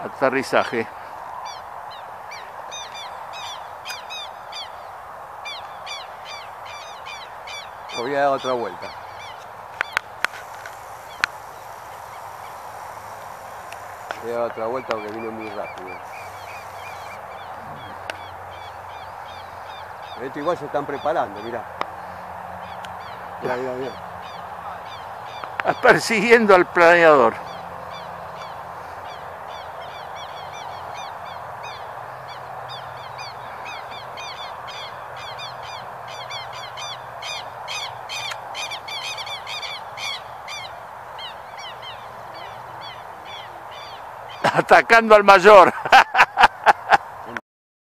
Aterrizaje. Voy a dar otra vuelta. Voy a dar otra vuelta porque vino muy rápido. Esto igual se están preparando, mirá. Mirá, mirá, mirá. Persiguiendo al planeador. Atacando al mayor.